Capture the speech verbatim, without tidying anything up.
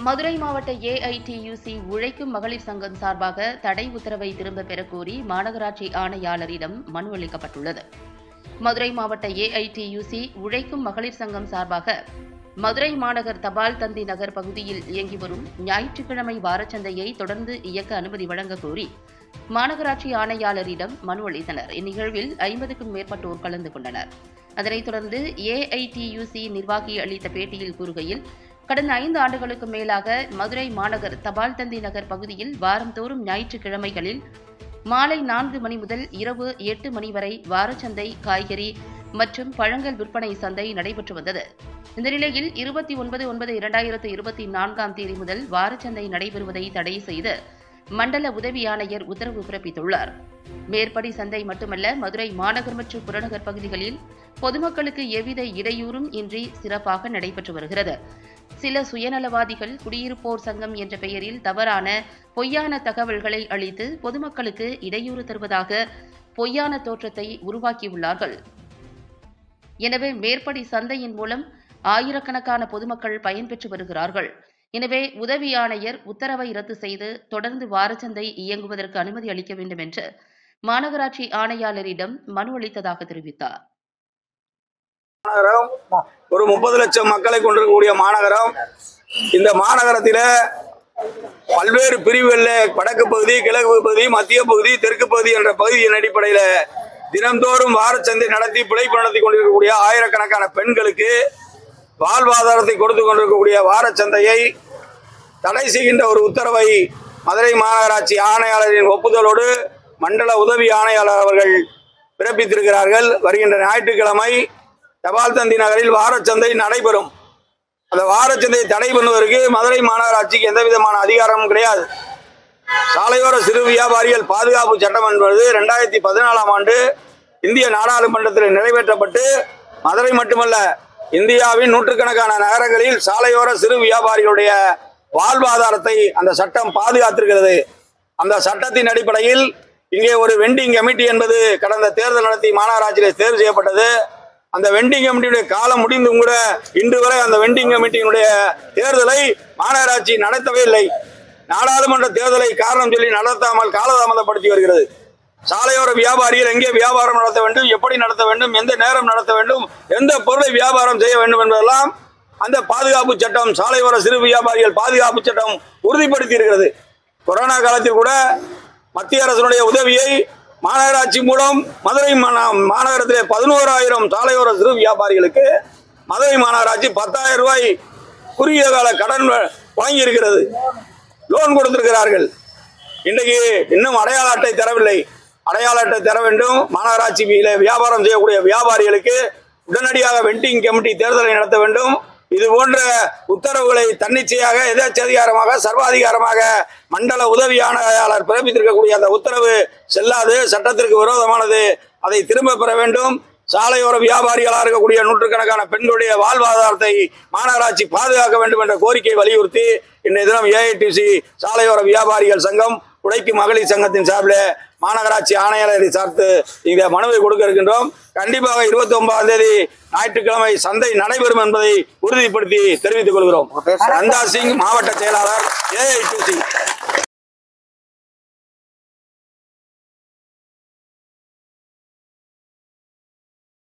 மதுரை மாவட்ட A I T U C உழைக்கும் மகளிர் சங்கம் சார்பாக தடை உத்தரவை திரும்பப் பெறக் கோரி மாநகராட்சி ஆணையாளரிடம் மனு அளிக்கப்பட்டுள்ளது. மதுரை மாவட்ட A I T U C உழைக்கும் மகளிர் சங்கம் சார்பாக மதுரை மாநகர் தபால் தந்தி நகர் பகுதியில் இயங்கி வரும் ஞாயிற்றுக்கிழமை வாரச்சந்தையை தொடர்ந்து இயக்க அனுமதி வழங்க கோரி மாநகராட்சி ஆணையாளரிடம் மனு அளித்தனர். இந்நிகழ்வில் ஐம்பதுக்கும் மேற்பட்டோர் கலந்து கொண்டனர். அதனைத் தொடர்ந்து A I T U C நிர்வாகி அளித்த பேட்டியில் கூறுகையில், கடந்த ஐந்து ஆண்டுகளுக்கு மேலாக மதுரை மாநகர் தபால் தந்தி நகர் பகுதியில் வாரந்தோறும் ஞாயிற்றுக்கிழமைகளில் மாலை நான்கு மணி முதல் இரவு எட்டு மணி வரை வாரச்சந்தை, காய்கறி மற்றும் பழங்கள் விற்பனை சந்தை நடைபெற்று வந்தது. இந்த நிலையில் இருபத்தி ஒன்பது ஒன்பது இரண்டாயிரத்து இருபத்தி நான்காம் தேதி முதல் வாரச்சந்தை நடைபெறுவதை தடை செய்து மண்டல உதவி ஆணையர் உத்தரவு பிறப்பித்துள்ளார். மேற்படி சந்தை மட்டுமல்ல, மதுரை மாநகர் மற்றும் புறநகர் பகுதிகளில் பொதுமக்களுக்கு எவ்வித இடையூறும் இன்றி சிறப்பாக நடைபெற்று வருகிறது. சில சுயநலவாதிகள் குடியிருப்போர் சங்கம் என்ற பெயரில் தவறான பொய்யான தகவல்களை அளித்து பொதுமக்களுக்கு இடையூறு தருவதாக பொய்யான தோற்றத்தை உருவாக்கியுள்ளார்கள். எனவே மேற்படி சந்தையின் மூலம் ஆயிரக்கணக்கான பொதுமக்கள் பயன்பெற்று வருகிறார்கள். எனவே உதவி ஆணையர் உத்தரவை ரத்து செய்து தொடர்ந்து வாரச்சந்தை இயங்குவதற்கு அனுமதி அளிக்க வேண்டும் என்று மாநகராட்சி ஆணையாளரிடம் மனு அளித்ததாக தெரிவித்தார். ஒரு முப்பது லட்சம் மக்களை கொண்டிருக்கக்கூடிய மாநகரம். இந்த மாநகரத்தில பல்வேறு பிரிவுகளில் வடக்கு பகுதி, கிழக்கு பகுதி, மத்திய பகுதி, தெற்கு பகுதி என்ற பகுதியின் அடிப்படையில் தினந்தோறும் வாரச்சந்தை நடத்தி பிழைப்பு நடத்தி கொண்டிருக்கக்கூடிய ஆயிரக்கணக்கான பெண்களுக்கு வாழ்வாதாரத்தை கொடுத்து கொண்டிருக்கக்கூடிய வாரச்சந்தையை தடை செய்கின்ற ஒரு உத்தரவை மதுரை மாநகராட்சி ஆணையாளரின் ஒப்புதலோடு மண்டல உதவி ஆணையாளர் அவர்கள் பிறப்பித்திருக்கிறார்கள். வருகின்ற ஞாயிற்றுக்கிழமை தபால் தந்தி நகரில் வாரச்சந்தை நடைபெறும். அந்த வாரச்சந்தை தடை பண்ணுவதற்கு மதுரை மாநகராட்சிக்கு எந்த விதமான அதிகாரமும் கிடையாது. சாலையோர சிறு வியாபாரிகள் பாதுகாப்பு சட்டம் என்பது இரண்டாயிரத்தி பதினாலாம் ஆண்டு இந்திய நாடாளுமன்றத்தில் நிறைவேற்றப்பட்டு மதுரை மட்டுமல்ல, இந்தியாவின் நூற்றுக்கணக்கான நகரங்களில் சாலையோர சிறு வியாபாரிகளுடைய வாழ்வாதாரத்தை அந்த சட்டம் பாதுகாத்திருக்கிறது. அந்த சட்டத்தின் அடிப்படையில் இங்கே ஒரு வெண்டிங் கமிட்டி என்பது கடந்த தேர்தல் நடத்தி மாநகராட்சியில் தேர்வு செய்யப்பட்டது. அந்த வெண்டிங் கமிட்டியுடைய காலம் முடிந்தும் கூட இன்று வரை அந்த வெண்டிங் கமிட்டியினுடைய தேர்தலை மாநகராட்சி நடத்தவே இல்லை. நாடாளுமன்ற தேர்தலை காரணம் சொல்லி நடத்தாமல் காலதாமதப்படுத்தி வருகிறது. சாலையோர வியாபாரிகள் எங்கே வியாபாரம் நடத்த வேண்டும், எப்படி நடத்த வேண்டும், எந்த நேரம் நடத்த வேண்டும், எந்த பொருளை வியாபாரம் செய்ய வேண்டும் என்பதெல்லாம் அந்த பாதுகாப்பு சட்டம், சாலையோர சிறு வியாபாரிகள் பாதுகாப்பு சட்டம் உறுதிப்படுத்தி இருக்கிறது. கொரோனா காலத்தில் கூட மத்திய அரசினுடைய உதவியை மாநகராட்சி மூலம் மதுரை மாநகரத்திலே பதினோராயிரம் சாலையோர சிறு வியாபாரிகளுக்கு மதுரை மாநகராட்சி பத்தாயிரம் ரூபாய் குறுகிய கால கடன் வழங்கி இருக்கிறது, லோன் கொடுத்திருக்கிறார்கள். இன்றைக்கு இன்னும் அடையாள அட்டை தரவில்லை. அடையாள அட்டை தர வேண்டும். மாநகராட்சியில வியாபாரம் செய்யக்கூடிய வியாபாரிகளுக்கு உடனடியாக வெண்டிங் கமிட்டி தேர்தலை நடத்த வேண்டும். இது போன்ற உத்தரவுகளை தன்னிச்சையாக எதேச்சதிகாரமாக சர்வாதிகாரமாக மண்டல உதவி ஆணையாளர் பிறப்பித்திருக்கக்கூடிய அந்த உத்தரவு செல்லாது, சட்டத்திற்கு விரோதமானது. அதை திரும்ப பெற வேண்டும். சாலையோர வியாபாரிகளாக இருக்கக்கூடிய நூற்றுக்கணக்கான பெண்களுடைய வாழ்வாதாரத்தை மாநகராட்சி பாதுகாக்க வேண்டும் என்ற கோரிக்கையை வலியுறுத்தி இன்றைய தினம் ஏ ஐ டி சி சாலையோர வியாபாரிகள் சங்கம் உழைக்கும் மகளிர் சங்கத்தின் சார்பில் மாநகராட்சி ஆணையாளரை சார்த்து இந்த மனுவை கொடுக்க இருக்கின்றோம். கண்டிப்பாக இருபத்தி ஒன்பதாம் தேதி ஞாயிற்றுக்கிழமை சந்தை நடைபெறும் என்பதை உறுதிப்படுத்தி தெரிவித்துக் கொள்கிறோம். நந்தா சிங், மாவட்ட செயலாளர், ஏ ஐ டி சி.